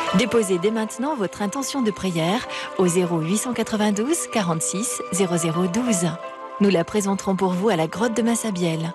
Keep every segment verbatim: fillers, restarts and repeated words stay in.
Déposez dès maintenant votre intention de prière au zéro huit cent quatre-vingt-douze quarante-six zéro zéro douze. Nous la présenterons pour vous à la grotte de Massabielle.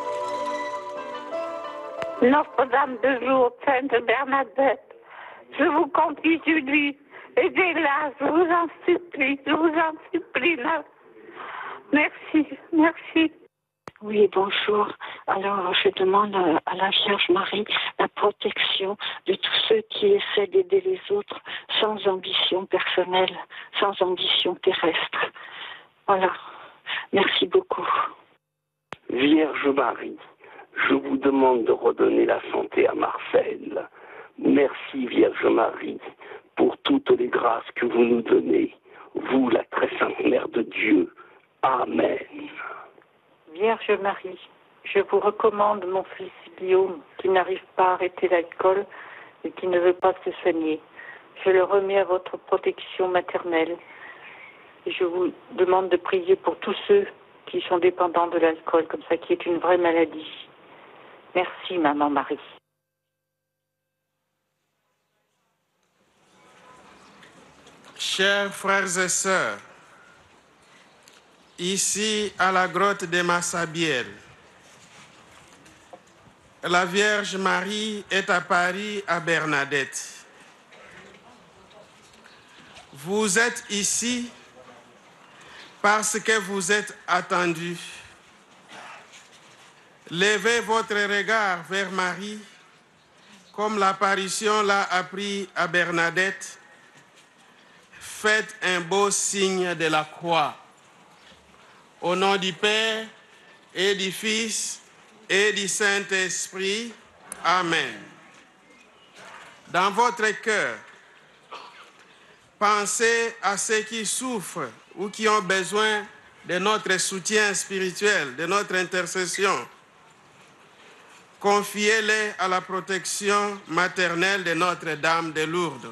Notre-Dame de jour, Sainte Bernadette, je vous confie Julie. Aidez-la, je vous en supplie, je vous en supplie là. Merci, merci. Oui, bonjour. Alors, je demande à la Vierge Marie la protection de tous ceux qui essaient d'aider les autres sans ambition personnelle, sans ambition terrestre. Voilà. Merci beaucoup. Vierge Marie, je vous demande de redonner la santé à Marcel. Merci Vierge Marie pour toutes les grâces que vous nous donnez, vous la très sainte Mère de Dieu. Amen. Vierge Marie, je vous recommande mon fils Guillaume qui n'arrive pas à arrêter l'alcool et qui ne veut pas se soigner. Je le remets à votre protection maternelle. Et je vous demande de prier pour tous ceux qui sont dépendants de l'alcool, comme ça, qui est une vraie maladie. Merci, Maman Marie. Chers frères et sœurs, ici à la grotte de Massabielle, la Vierge Marie est à Paris à Bernadette. Vous êtes ici parce que vous êtes attendus. Levez votre regard vers Marie, comme l'apparition l'a appris à Bernadette. Faites un beau signe de la croix. Au nom du Père et du Fils et du Saint-Esprit. Amen. Dans votre cœur, pensez à ceux qui souffrent ou qui ont besoin de notre soutien spirituel, de notre intercession. Confiez-les à la protection maternelle de Notre-Dame de Lourdes.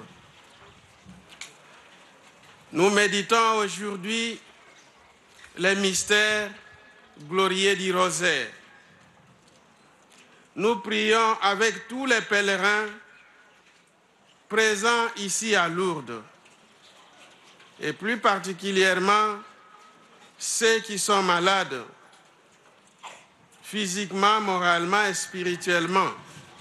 Nous méditons aujourd'hui les mystères glorieux du rosaire. Nous prions avec tous les pèlerins présents ici à Lourdes, et plus particulièrement ceux qui sont malades, physiquement, moralement et spirituellement,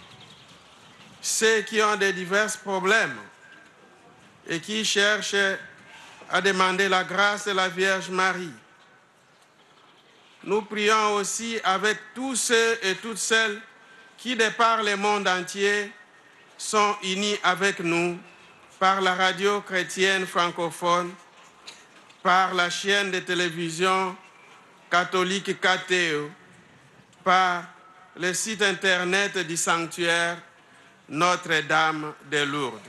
ceux qui ont de divers problèmes et qui cherchent à demander la grâce de la Vierge Marie. Nous prions aussi avec tous ceux et toutes celles qui, de par le monde entier, sont unis avec nous par la radio chrétienne francophone, par la chaîne de télévision catholique K T E, par le site internet du sanctuaire Notre-Dame de Lourdes.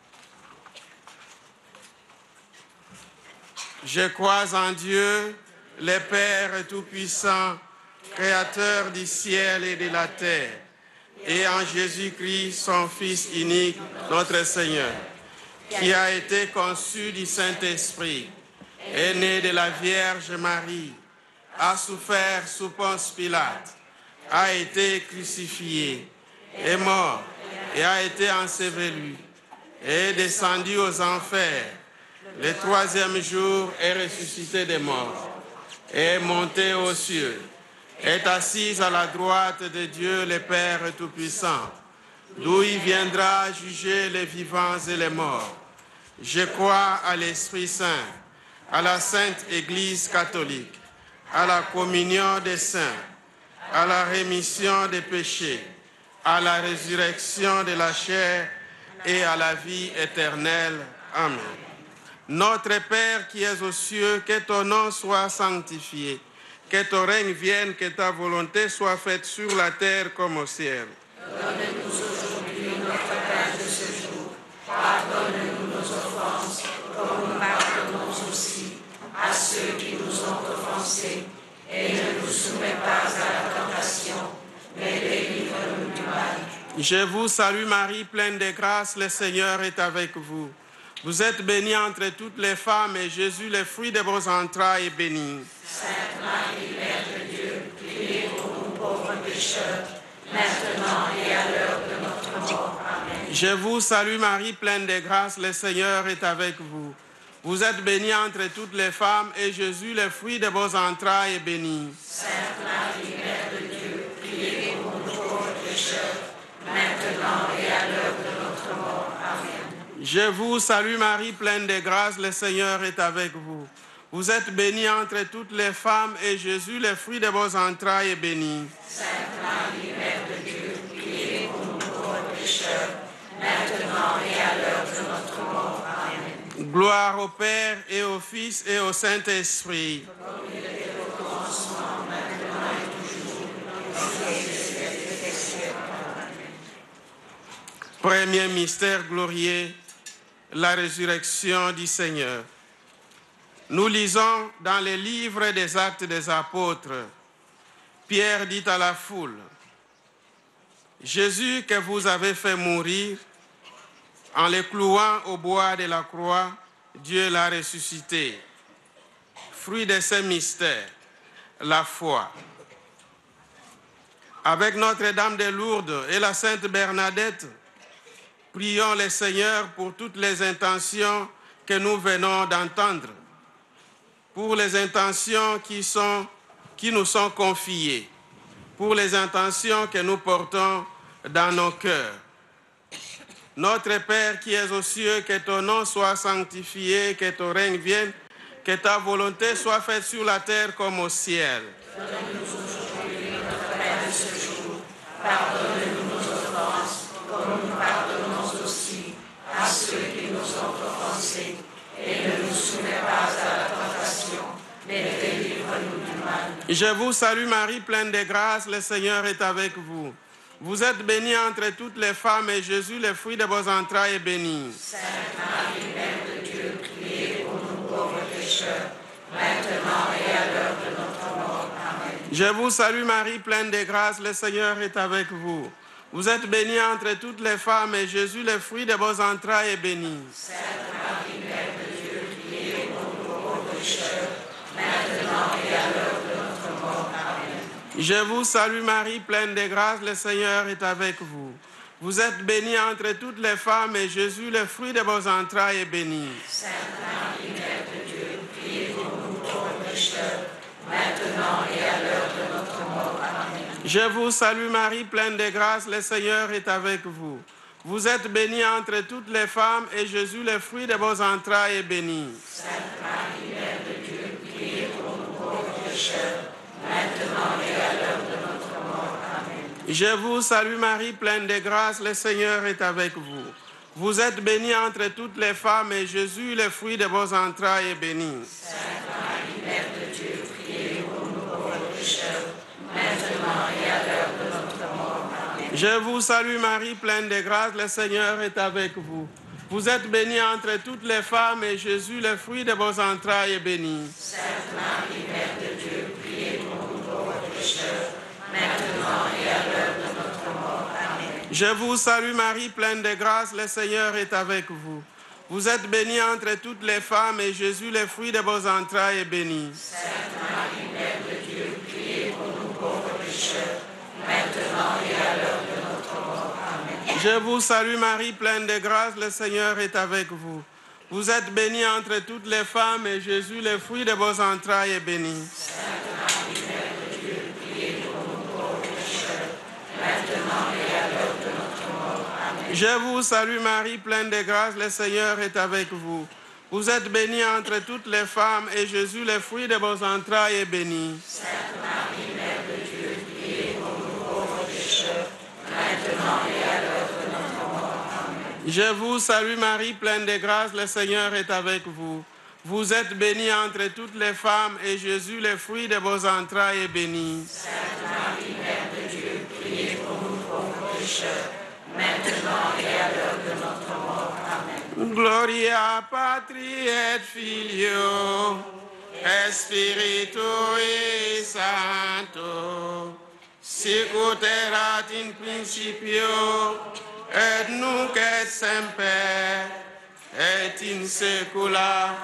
Je crois en Dieu, le Père Tout-Puissant, Créateur du ciel et de la terre, et en Jésus-Christ, son Fils unique, notre Seigneur, qui a été conçu du Saint-Esprit, est né de la Vierge Marie, a souffert sous Ponce Pilate, a été crucifié, est mort et a été enseveli, est descendu aux enfers. Le troisième jour est ressuscité des morts, est monté aux cieux, est assis à la droite de Dieu le Père Tout-Puissant, d'où il viendra juger les vivants et les morts. Je crois à l'Esprit Saint, à la Sainte Église catholique, à la communion des saints, à la rémission des péchés, à la résurrection de la chair et à la vie éternelle. Amen. Notre Père qui es aux cieux, que ton nom soit sanctifié, que ton règne vienne, que ta volonté soit faite sur la terre comme au ciel. Donne-nous aujourd'hui notre pain de ce jour. Pardonne-nous nos offenses, comme nous pardonnons aussi à ceux qui nous ont offensés. Et ne nous soumets pas à la tentation, mais délivre-nous du mal. Je vous salue Marie, pleine de grâce, le Seigneur est avec vous. Vous êtes bénie entre toutes les femmes, et Jésus, le fruit de vos entrailles, est béni. Sainte Marie, Mère de Dieu, priez pour nous pauvres pécheurs, maintenant et à l'heure de notre mort. Amen. Je vous salue Marie, pleine de grâce, le Seigneur est avec vous. Vous êtes bénie entre toutes les femmes, et Jésus, le fruit de vos entrailles, est béni. Sainte Marie, Mère de Dieu, priez pour nous pauvres pécheurs, maintenant et à l'heure de notre mort. Amen. Je vous salue Marie, pleine de grâce, le Seigneur est avec vous. Vous êtes bénie entre toutes les femmes, et Jésus, le fruit de vos entrailles, est béni. Sainte Marie, Mère de Dieu, priez pour nous pauvres pécheurs, maintenant et à l'heure de notre mort. Amen. Gloire au Père et au Fils et au Saint-Esprit. Comme il était au commencement, maintenant et toujours, dans les siècles des siècles. Amen. Premier mystère glorieux, la résurrection du Seigneur. Nous lisons dans les livres des Actes des Apôtres, Pierre dit à la foule, « Jésus que vous avez fait mourir, en le clouant au bois de la croix, Dieu l'a ressuscité. » Fruit de ce mystère, la foi. Avec Notre-Dame de Lourdes et la Sainte Bernadette, prions le Seigneur pour toutes les intentions que nous venons d'entendre, pour les intentions qui, sont, qui nous sont confiées, pour les intentions que nous portons dans nos cœurs. Notre Père qui es aux cieux, que ton nom soit sanctifié, que ton règne vienne, que ta volonté soit faite sur la terre comme au ciel. Donne-nous aujourd'hui notre pain de ce jour. Pardonne-nous nos offenses, comme nous pardonnons aussi à ceux qui nous ont offensés. Et ne nous soumets pas à la tentation, mais délivre-nous du mal. Je vous salue Marie, pleine de grâce, le Seigneur est avec vous. Vous êtes bénie entre toutes les femmes, et Jésus, le fruit de vos entrailles, est béni. Sainte Marie, Mère de Dieu, priez pour nous pauvres pécheurs, maintenant et à l'heure de notre mort. Amen. Je vous salue Marie, pleine de grâce, le Seigneur est avec vous. Vous êtes bénie entre toutes les femmes, et Jésus, le fruit de vos entrailles, est béni. Sainte Marie, Mère de Dieu, priez pour nous pauvres pécheurs, maintenant et à l'heure de notre mort. Amen. Je vous salue Marie, pleine de grâce, le Seigneur est avec vous. Vous êtes bénie entre toutes les femmes, et Jésus, le fruit de vos entrailles, est béni. Sainte Marie, Mère de Dieu, priez pour nous pauvres pécheurs, maintenant et à l'heure de notre mort. Amen. Je vous salue Marie, pleine de grâce, le Seigneur est avec vous. Vous êtes bénie entre toutes les femmes, et Jésus, le fruit de vos entrailles, est béni. Sainte Marie, Mère de Dieu, priez pour nous pauvres pécheurs, maintenant et à l'heure de notre mort. Amen. Je vous salue Marie, pleine de grâce, le Seigneur est avec vous. Vous êtes bénie entre toutes les femmes, et Jésus, le fruit de vos entrailles, est béni. Sainte Marie, Mère de Dieu, priez pour nous pauvres pécheurs, maintenant et à l'heure de notre mort. Amen. Je vous salue Marie, pleine de grâce, le Seigneur est avec vous. Vous êtes bénie entre toutes les femmes, et Jésus, le fruit de vos entrailles, est béni. Sainte Marie, Mère de Dieu, priez pour nous pauvres pécheurs, maintenant et à l'heure de notre mort. Amen. Je vous salue Marie, pleine de grâce, le Seigneur est avec vous. Vous êtes bénie entre toutes les femmes, et Jésus, le fruit de vos entrailles, est béni. Sainte Marie, Mère de Dieu, priez pour nous pauvres pécheurs, maintenant et à l'heure de notre mort. Amen. Je vous salue Marie, pleine de grâce, le Seigneur est avec vous. Vous êtes bénie entre toutes les femmes, et Jésus, le fruit de vos entrailles, est béni. Sainte Marie, Mère de Dieu, priez pour nous pauvres pécheurs, maintenant et à l'heure de notre mort. Amen. Je vous salue Marie, pleine de grâce, le Seigneur est avec vous. Vous êtes bénie entre toutes les femmes, et Jésus, le fruit de vos entrailles, est béni. Sainte Marie, Mère de Dieu, priez pour nous pauvres pécheurs, maintenant et à l'heure de notre mort. Amen. Je vous salue Marie, pleine de grâce, le Seigneur est avec vous. Vous êtes bénie entre toutes les femmes, et Jésus, le fruit de vos entrailles, est béni. Sainte Marie, Mère de Dieu, priez pour nous pauvres pécheurs, maintenant et à l'heure de notre mort. Amen. Gloria Patri et Filio, et Spiritui Sancto, sic ut erat in principio, et nunc et semper, et in saecula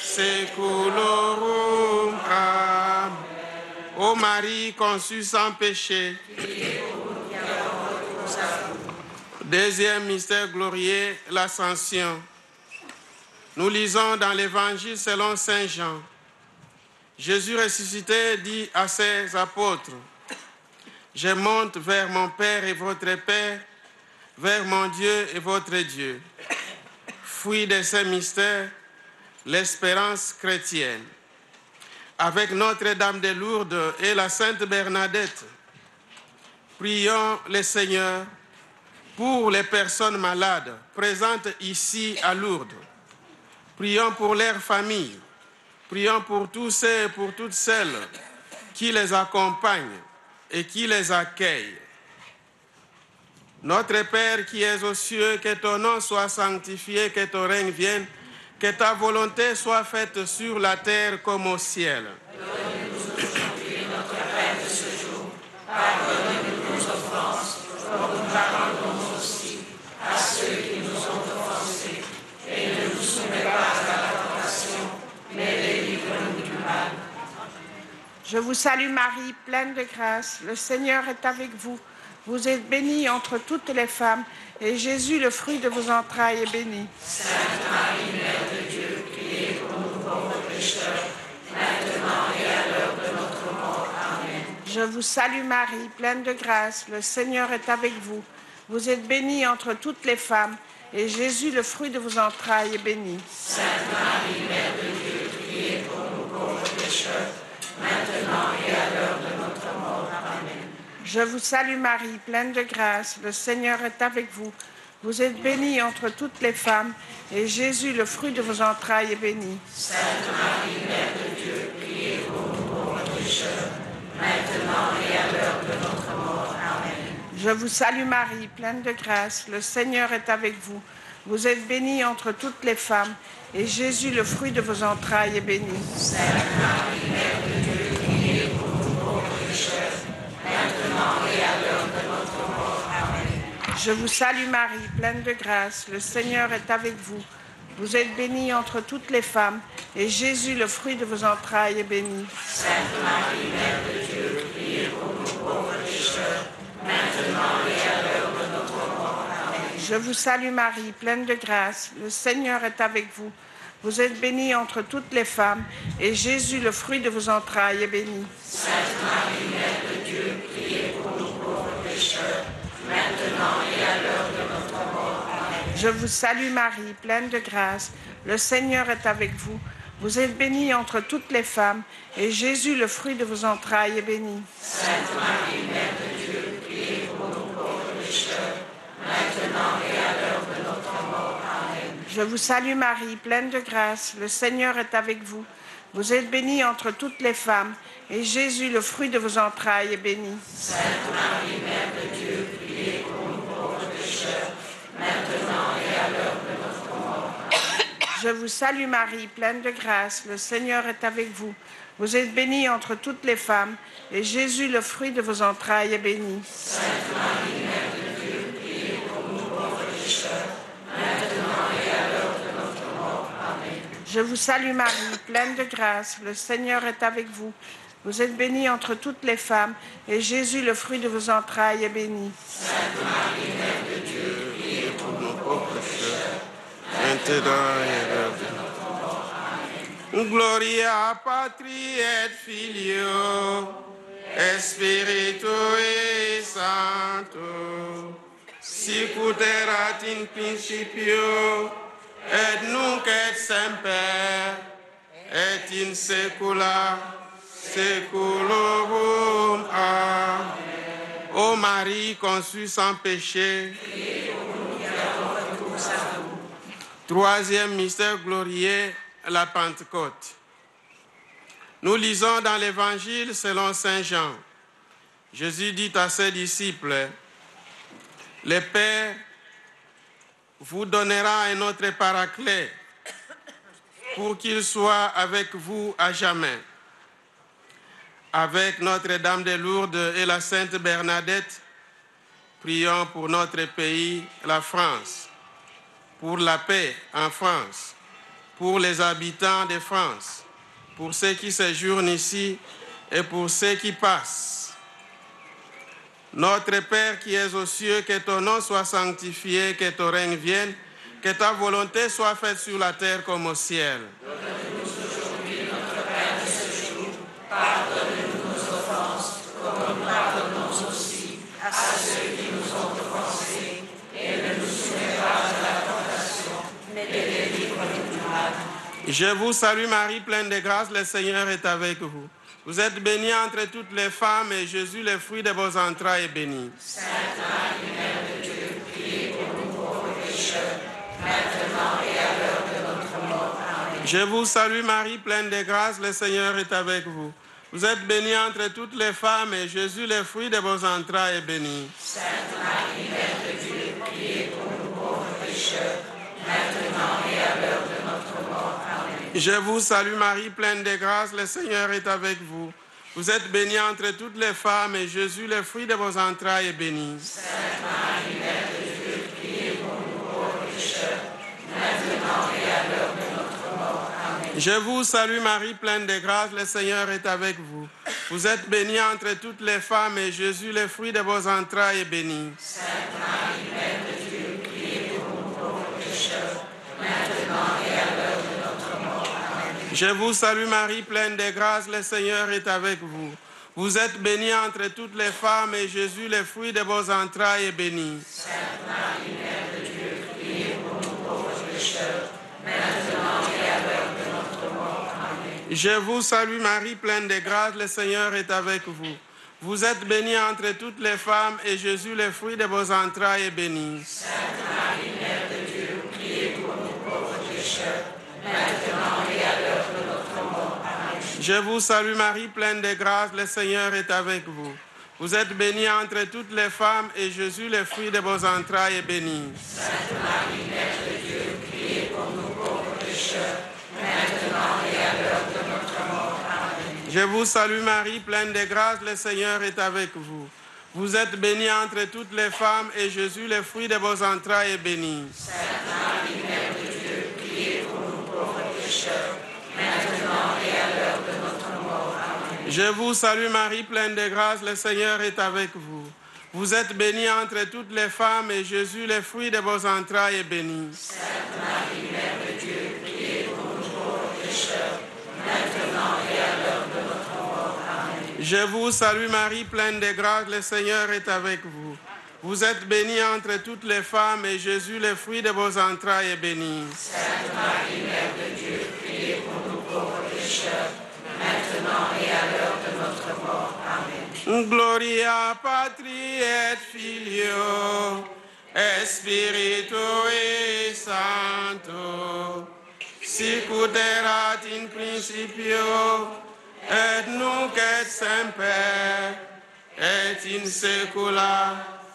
saeculorum. Amen. Ô Marie conçue sans péché, Deuxième mystère glorieux, l'Ascension. Nous lisons dans l'Évangile selon saint Jean. Jésus ressuscité dit à ses apôtres, « Je monte vers mon Père et votre Père, vers mon Dieu et votre Dieu. » Fruit de ces mystères, l'espérance chrétienne. Avec Notre-Dame de Lourdes et la Sainte Bernadette, prions le Seigneur pour les personnes malades présentes ici à Lourdes. Prions pour leurs familles. Prions pour tous ceux et pour toutes celles qui les accompagnent et qui les accueillent. Notre Père qui es aux cieux, que ton nom soit sanctifié, que ton règne vienne, que ta volonté soit faite sur la terre comme au ciel. Donne-nous aujourd'hui notre pain de ce jour. Pardonne-nous nos offenses, comme nous pardonnons aussi à ceux qui nous ont offensés. Et ne nous soumets pas à la tentation, mais délivre-nous du mal. Je vous salue Marie, pleine de grâce. Le Seigneur est avec vous. Vous êtes bénie entre toutes les femmes, et Jésus, le fruit de vos entrailles, est béni. Sainte Marie, Mère de Dieu, priez pour nous pauvres pécheurs, maintenant et à l'heure de notre mort. Amen. Je vous salue Marie, pleine de grâce. Le Seigneur est avec vous. Vous êtes bénie entre toutes les femmes, et Jésus, le fruit de vos entrailles, est béni. Sainte Marie, Mère de Dieu, priez pour nous pauvres pécheurs, maintenant et à l'heure de notre mort. Amen. Je vous salue Marie, pleine de grâce. Le Seigneur est avec vous. Vous êtes bénie entre toutes les femmes, et Jésus, le fruit de vos entrailles, est béni. Sainte Marie, Mère de Dieu, priez pour nous pauvres pécheurs, maintenant et à l'heure de notre mort. Amen. Je vous salue Marie, pleine de grâce. Le Seigneur est avec vous. Vous êtes bénie entre toutes les femmes, et Jésus, le fruit de vos entrailles, est béni. Sainte Marie, Mère de Dieu, priez pour nous pauvres pécheurs, maintenant et à l'heure de notre mort. Amen. Je vous salue Marie, pleine de grâce. Le Seigneur est avec vous. Vous êtes bénie entre toutes les femmes, et Jésus, le fruit de vos entrailles, est béni. Sainte Marie, Mère de Dieu, priez pour nous pauvres pécheurs, maintenant et à l'heure de notre mort. Amen. Je vous salue Marie, pleine de grâce. Le Seigneur est avec vous. Vous êtes bénie entre toutes les femmes, et Jésus, le fruit de vos entrailles, est béni. Sainte Marie, Mère de Dieu, priez pour nous pauvres pécheurs, maintenant et à l'heure de notre mort. Amen. Je vous salue Marie, pleine de grâce. Le Seigneur est avec vous. Vous êtes bénie entre toutes les femmes, et Jésus, le fruit de vos entrailles, est béni. Sainte Marie, Mère de Dieu, priez pour nous pauvres pécheurs, maintenant et à l'heure de notre mort. Amen. Je vous salue Marie, pleine de grâce. Le Seigneur est avec vous. Vous êtes bénie entre toutes les femmes, et Jésus, le fruit de vos entrailles, est béni. Sainte Marie, Mère de Dieu, priez pour nous pauvres pécheurs, maintenant et à l'heure de notre mort. Amen. Je vous salue Marie, pleine de grâce. Le Seigneur est avec vous. Vous êtes bénie entre toutes les femmes, et Jésus, le fruit de vos entrailles, est béni. Sainte Marie, Mère de Dieu, priez pour nous pauvres pécheurs, maintenant et à l'heure de notre mort. Amen. Je vous salue Marie, pleine de grâce. Le Seigneur est avec vous. Vous êtes bénie entre toutes les femmes, et Jésus, le fruit de vos entrailles, est béni. Sainte Marie, Mère de Dieu, priez pour nous pauvres pécheurs, maintenant et à l'heure de notre mort. Amen. Gloria Patri et Filio, et Spiritui Sancto, sicut erat in principio, et nunc et semper, et in saecula saeculorum. Amen. Ô Marie conçue sans péché, troisième mystère glorieux, la Pentecôte. Nous lisons dans l'Évangile selon saint Jean. Jésus dit à ses disciples, « Le Père vous donnera un autre paraclet pour qu'il soit avec vous à jamais. » Avec Notre-Dame de Lourdes et la Sainte Bernadette, prions pour notre pays, la France, pour la paix en France, pour les habitants de France, pour ceux qui séjournent ici et pour ceux qui passent. Notre Père qui es aux cieux, que ton nom soit sanctifié, que ton règne vienne, que ta volonté soit faite sur la terre comme au ciel. Donne-nous aujourd'hui notre pain de ce jour. Pardonne-nous nos offenses, comme nous pardonnons aussi à ceux qui nous ont offensés. Et ne nous soumets pas à la tentation, mais délivre-nous du mal. Je vous salue Marie, pleine de grâce, le Seigneur est avec vous. Vous êtes bénie entre toutes les femmes, et Jésus, le fruit de vos entrailles, est béni. Sainte Marie, Mère de Dieu, priez pour nous pauvres pécheurs, maintenant et à l'heure de notre mort. Amen. Je vous salue Marie, pleine de grâce, le Seigneur est avec vous. Vous êtes bénie entre toutes les femmes, et Jésus, le fruit de vos entrailles, est béni. Sainte Marie, Mère de Dieu, priez pour nous pauvres pécheurs, maintenant et à l'heure de notre mort. Amen. Je vous salue Marie, pleine de grâce, le Seigneur est avec vous. Vous êtes bénie entre toutes les femmes, et Jésus, le fruit de vos entrailles, est béni. Sainte Marie, Mère de Dieu, priez pour nous pauvres pécheurs, maintenant et à l'heure de notre mort. Amen. Je vous salue Marie, pleine de grâce, le Seigneur est avec vous. Vous êtes bénie entre toutes les femmes, et Jésus, le fruit de vos entrailles, est béni. Sainte Marie, Mère de Dieu, priez pour nous pauvres pécheurs, maintenant et à l'heure de notre mort. Amen. Je vous salue Marie, pleine de grâce, le Seigneur est avec vous. Vous êtes bénie entre toutes les femmes, et Jésus, le fruit de vos entrailles, est béni. Sainte Marie, Mère de Dieu, priez pour nous pauvres pécheurs, maintenant et à l'heure de notre mort. Amen. Je vous salue Marie, pleine de grâce, le Seigneur est avec vous. Vous êtes bénie entre toutes les femmes, et Jésus, le fruit de vos entrailles, est béni. Sainte Marie, Mère de Dieu, priez pour nous pauvres pécheurs, maintenant et à l'heure de notre mort. Amen. Je vous salue Marie, pleine de grâce, le Seigneur est avec vous. Vous êtes bénie entre toutes les femmes, et Jésus, le fruit de vos entrailles, est béni. Sainte Marie, Mère de Dieu, priez pour nous pauvres pécheurs, maintenant et à l'heure de notre mort. Amen. Je vous salue Marie, pleine de grâce, le Seigneur est avec vous. Vous êtes bénie entre toutes les femmes, et Jésus, le fruit de vos entrailles, est béni. Sainte Marie, Mère de Dieu, priez pour nous pauvres pécheurs, maintenant et à l'heure de notre mort. Amen. Je vous salue Marie, pleine de grâce, le Seigneur est avec vous. Vous êtes bénie entre toutes les femmes, et Jésus, le fruit de vos entrailles, est béni. Sainte Marie, Mère de Dieu, priez pour nous pauvres pécheurs, maintenant et à l'heure de notre mort. Amen. Je vous salue Marie, pleine de grâce, le Seigneur est avec vous. Vous êtes bénie entre toutes les femmes, et Jésus, le fruit de vos entrailles, est béni. Sainte Marie, Mère de Dieu, priez pour nous pauvres pécheurs, maintenant et à l'heure de notre mort. Amen. Gloria Patri et Filio, et Spiritui Sancto, sic ut erat in principio, et nunc et semper, et in saecula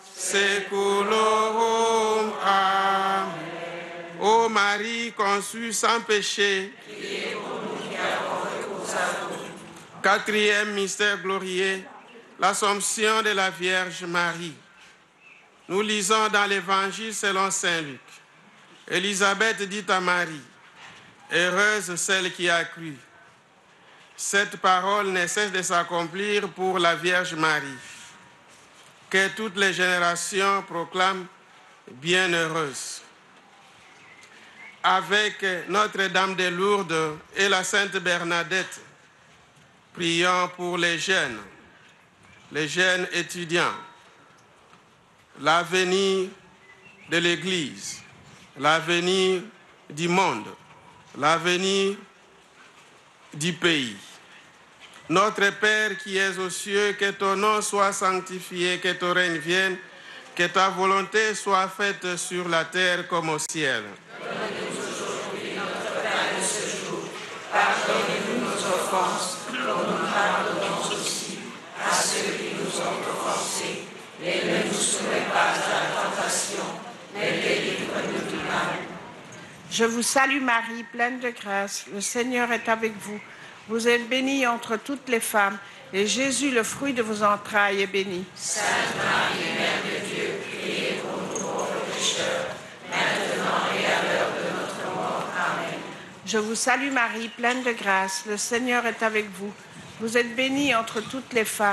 saeculorum. Amen. Ô Marie conçue sans péché, Priez pour nous qui avons recours à vous. quatrième mystère glorieux, l'Assomption de la Vierge Marie. Nous lisons dans l'Évangile selon saint Luc. Élisabeth dit à Marie, « Heureuse celle qui a cru. » Cette parole ne cesse de s'accomplir pour la Vierge Marie, que toutes les générations proclament bienheureuse. Avec Notre-Dame de Lourdes et la Sainte Bernadette, prions pour les jeunes, les jeunes étudiants, l'avenir de l'Église, l'avenir du monde, l'avenir du pays. Notre Père qui es aux cieux, que ton nom soit sanctifié, que ton règne vienne, que ta volonté soit faite sur la terre comme au ciel. Donne-nous aujourd'hui notre pain de ce jour. Pardonne-nous nos offenses, comme nous pardonnons aussi à ceux qui nous ont offensés. Et ne nous soumets pas à la tentation, mais délivre-nous du mal. Je vous salue Marie, pleine de grâce. Le Seigneur est avec vous. Vous êtes bénie entre toutes les femmes, et Jésus, le fruit de vos entrailles, est béni. Sainte Marie, Mère de Dieu, priez pour nous pauvres pécheurs, maintenant et à l'heure de notre mort. Amen. Je vous salue Marie, pleine de grâce. Le Seigneur est avec vous. Vous êtes bénie entre toutes les femmes,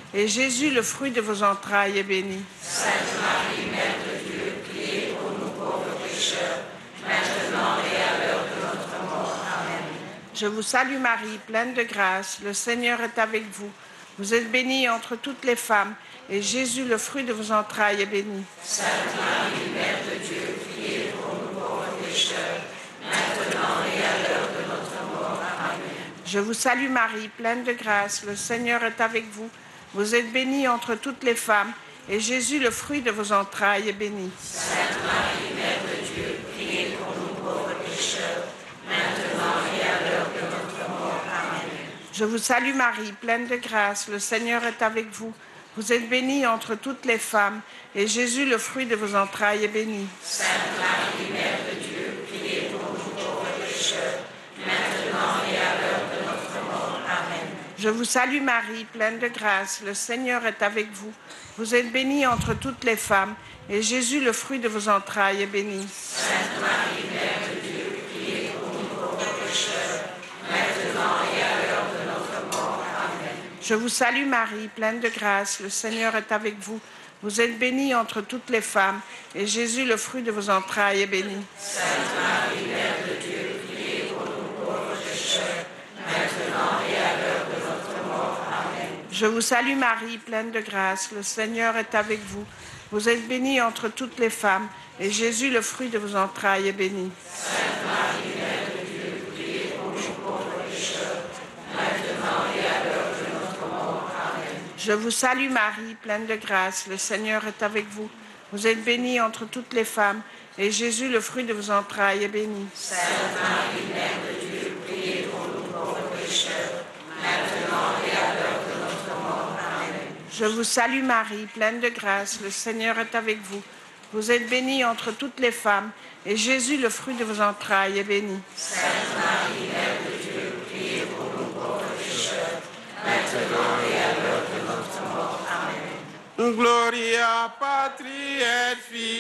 et Jésus, le fruit de vos entrailles, est béni. Sainte Marie, Mère de Dieu, priez pour nous pauvres pécheurs, maintenant et à l'heure de notre mort. Amen. Je vous salue Marie, pleine de grâce, le Seigneur est avec vous. Vous êtes bénie entre toutes les femmes, et Jésus, le fruit de vos entrailles, est béni. Sainte Marie, Mère de Dieu, priez pour nous pauvres pécheurs, maintenant et à l'heure de notre mort. Amen. Je vous salue Marie, pleine de grâce, le Seigneur est avec vous. Vous êtes bénie entre toutes les femmes, et Jésus, le fruit de vos entrailles, est béni. Sainte Marie, Mère de Dieu, priez pour nous pauvres pécheurs, maintenant et à l'heure de notre mort. Amen. Je vous salue Marie, pleine de grâce, le Seigneur est avec vous. Vous êtes bénie entre toutes les femmes, et Jésus, le fruit de vos entrailles, est béni. Sainte Marie, Mère de Dieu, priez pour nous pauvres pécheurs, maintenant et à l'heure de notre mort. Amen. Je vous salue Marie, pleine de grâce, le Seigneur est avec vous. Vous êtes bénie entre toutes les femmes, et Jésus, le fruit de vos entrailles, est béni. Sainte Marie, Mère de Dieu, priez pour nous pauvres pécheurs, maintenant et à l'heure de notre mort. Amen. Je vous salue Marie, pleine de grâce, le Seigneur est avec vous. Vous êtes bénie entre toutes les femmes, et Jésus, le fruit de vos entrailles, est béni. Sainte Marie, Mère de Dieu, priez pour nous pauvres pécheurs, maintenant et à l'heure de notre mort. Amen. Je vous salue Marie, pleine de grâce, le Seigneur est avec vous. Vous êtes bénie entre toutes les femmes, et Jésus, le fruit de vos entrailles, est béni. Sainte Marie, Mère de Dieu, priez pour nous pauvres pécheurs, maintenant et à l'heure de notre mort. Amen. Je vous salue Marie, pleine de grâce, le Seigneur est avec vous. Vous êtes bénie entre toutes les femmes, et Jésus, le fruit de vos entrailles, est béni. Sainte Marie, Mère de Dieu, priez pour nous pauvres pécheurs, maintenant et à l'heure de notre mort. Amen. Je vous salue Marie, pleine de grâce, le Seigneur est avec vous. Vous êtes bénie entre toutes les femmes, et Jésus, le fruit de vos entrailles, est béni. Sainte Marie, Mère de Dieu, priez pour nous pauvres pécheurs, maintenant et à l'heure de notre mort. Amen. Gloria Patri et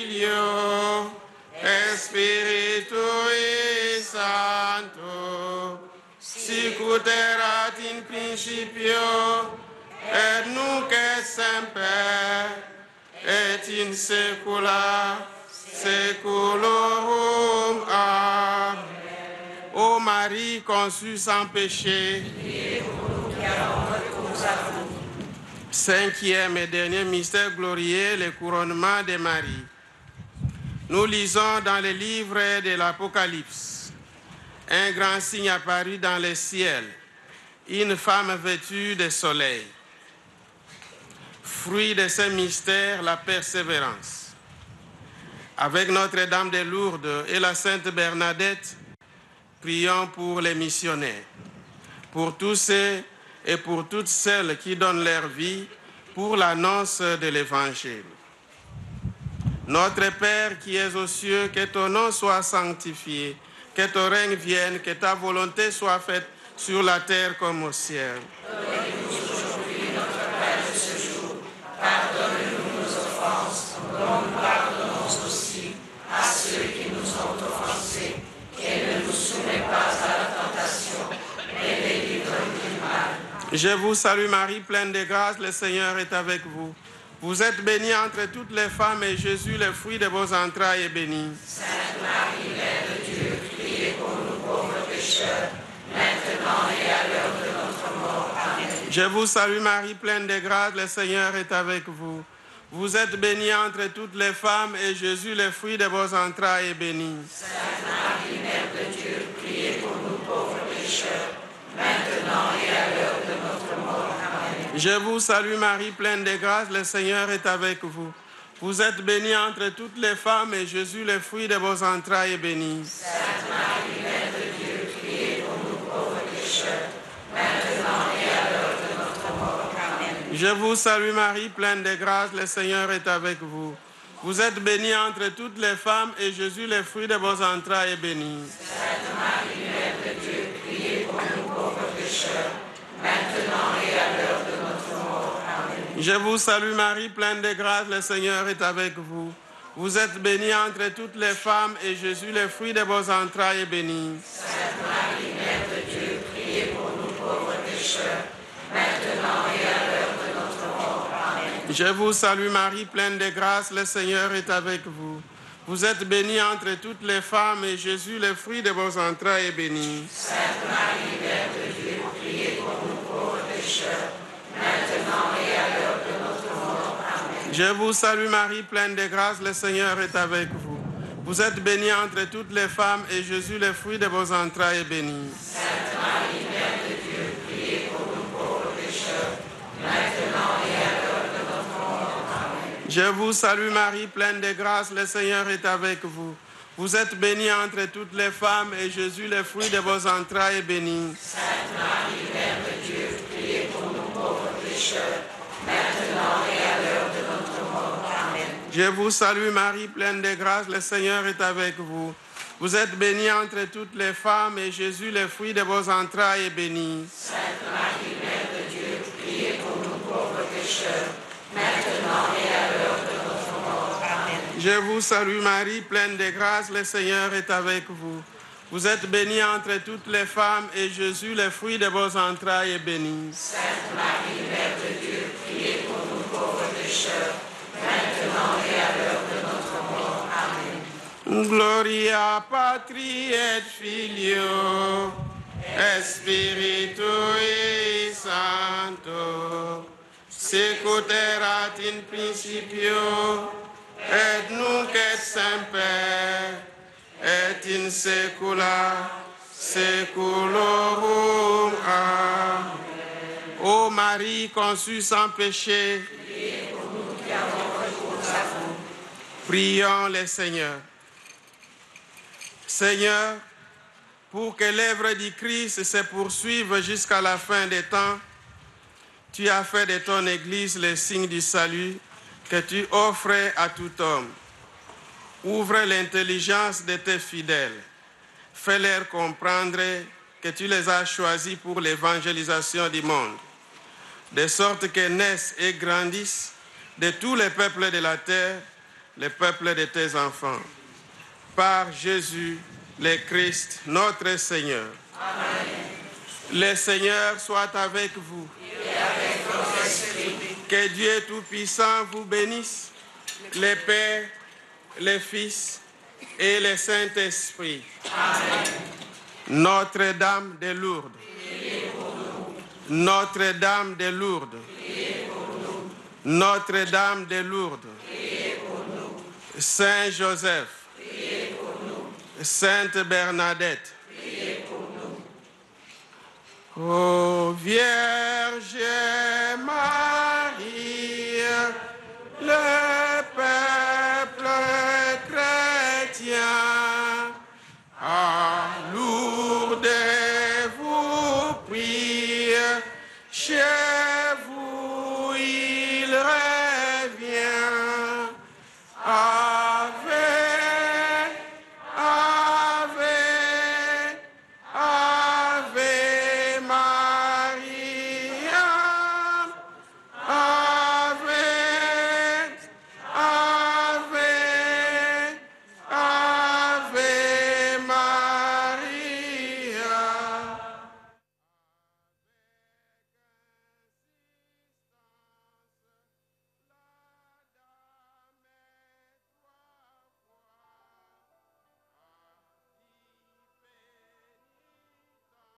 Filio, Spiritui Sancto, sic ut erat in principio, et nunc et semper, et in saecula saeculorum. Amen. Ô Marie conçue sans péché, cinquième et dernier mystère glorieux, le couronnement de Marie. Nous lisons dans le livre de l'Apocalypse, un grand signe apparut dans le ciel, une femme vêtue de soleil. Fruit de ce mystère, la persévérance. Avec Notre-Dame de Lourdes et la Sainte Bernadette, prions pour les missionnaires, pour tous ceux et pour toutes celles qui donnent leur vie pour l'annonce de l'Évangile. Notre Père qui es aux cieux, que ton nom soit sanctifié, que ton règne vienne, que ta volonté soit faite sur la terre comme au ciel. Donne-nous aujourd'hui notre pain de ce jour. Pardonne-nous nos offenses, comme nous pardonnons aussi à ceux qui nous ont offensés. Et ne nous soumets pas à la tentation, mais délivre-nous du mal. Je vous salue Marie, pleine de grâce, le Seigneur est avec vous. Vous êtes bénie entre toutes les femmes, et Jésus, le fruit de vos entrailles, est béni. Sainte Marie, Mère de Dieu, priez pour nous pauvres pécheurs, maintenant et à l'heure de notre mort. Amen. Je vous salue Marie, pleine de grâce, le Seigneur est avec vous. Vous êtes bénie entre toutes les femmes, et Jésus, le fruit de vos entrailles, est béni. Sainte Marie, Mère de Dieu, priez pour nous pauvres pécheurs, maintenant et à l'heure de notre mort. Amen. Je vous salue Marie, pleine de grâce, le Seigneur est avec vous. Vous êtes bénie entre toutes les femmes, et Jésus, le fruit de vos entrailles, est béni. Sainte Marie, Mère de Dieu, priez pour nous pauvres pécheurs, maintenant et à l'heure de notre mort. Amen. Je vous salue Marie, pleine de grâce, le Seigneur est avec vous. Vous êtes bénie entre toutes les femmes, et Jésus, le fruit de vos entrailles, est béni. Sainte Marie, Mère de Dieu, priez pour nous pauvres pécheurs, maintenant et à l'heure de notre mort. Amen. Je vous salue Marie, pleine de grâce, le Seigneur est avec vous. Vous êtes bénie entre toutes les femmes, et Jésus, le fruit de vos entrailles, est béni. Sainte Marie, Mère de Dieu, priez pour nous pauvres pécheurs, maintenant et à l'heure de notre mort. Je vous salue Marie, pleine de grâce, le Seigneur est avec vous. Vous êtes bénie entre toutes les femmes et Jésus, le fruit de vos entrailles, est béni. Sainte Marie, Mère de Dieu, priez pour nous pauvres pécheurs, maintenant et à l'heure de notre mort. Amen. Je vous salue Marie, pleine de grâce, le Seigneur est avec vous. Vous êtes bénie entre toutes les femmes et Jésus, le fruit de vos entrailles, est béni. Sainte Marie, Mère de Dieu, priez pour nous pauvres pécheurs, maintenant et à l'heure de notre mort. Amen. Je vous salue Marie, pleine de grâce, le Seigneur est avec vous. Vous êtes bénie entre toutes les femmes et Jésus, le fruit de vos entrailles, est béni. Sainte Marie, Mère de Dieu, priez pour nous pauvres pécheurs, maintenant et à l'heure de notre mort. Amen. Je vous salue Marie, pleine de grâce, le Seigneur est avec vous. Vous êtes bénie entre toutes les femmes et Jésus, le fruit de vos entrailles, est béni. Sainte Marie, Mère de Dieu, priez pour nous pauvres pécheurs, maintenant et à l'heure de notre mort. Amen. Je vous salue Marie, pleine de grâce, le Seigneur est avec vous. Vous êtes bénie entre toutes les femmes et Jésus, le fruit de vos entrailles, est béni. Sainte Marie, Mère de Dieu, priez pour nous pauvres pécheurs, maintenant et à l'heure de notre mort. Amen. Gloria Patri et Filio, et Spiritui Sancto, sicuterat in principio, et nunc et semper, et in saecula saeculorum. Amen. Ô Marie conçue sans péché, Priez pour nous qui avons recours à vous. prions le Seigneur. Seigneur, pour que l'œuvre du Christ se poursuive jusqu'à la fin des temps, tu as fait de ton Église le signe du salut que tu offres à tout homme. Ouvre l'intelligence de tes fidèles. Fais-leur comprendre que tu les as choisis pour l'évangélisation du monde, de sorte que naissent et grandissent de tous les peuples de la terre, les peuples de tes enfants. Par Jésus, le Christ, notre Seigneur. Amen. Le Seigneur soit avec vous. Et avec votre esprit. Que Dieu Tout-Puissant vous bénisse, le Père, le Fils et le Saint-Esprit. Amen. Notre-Dame de Lourdes. Notre-Dame de Lourdes. Notre-Dame de Lourdes. Saint Joseph. Sainte Bernadette. Ô Vierge Marie, le peuple chrétien